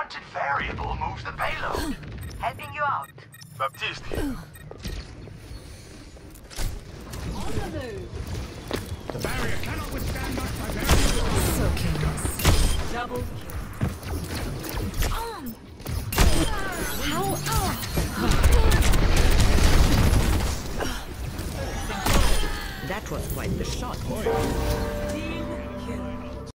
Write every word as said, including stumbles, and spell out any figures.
unwanted variable moves the payload. Helping you out. Baptiste here. On the move. The barrier cannot withstand my barbarian. So careless. Double kill. Um. How? Oh. That was quite the shot.